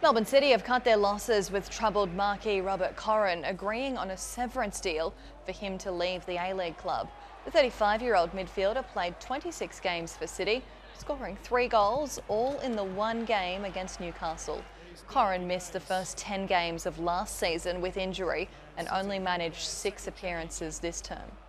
Melbourne City have cut their losses with troubled marquee Robert Koren agreeing on a severance deal for him to leave the A-League club. The 35-year-old midfielder played 26 games for City, scoring 3 goals, all in the one game against Newcastle. Koren missed the first 10 games of last season with injury and only managed 6 appearances this term.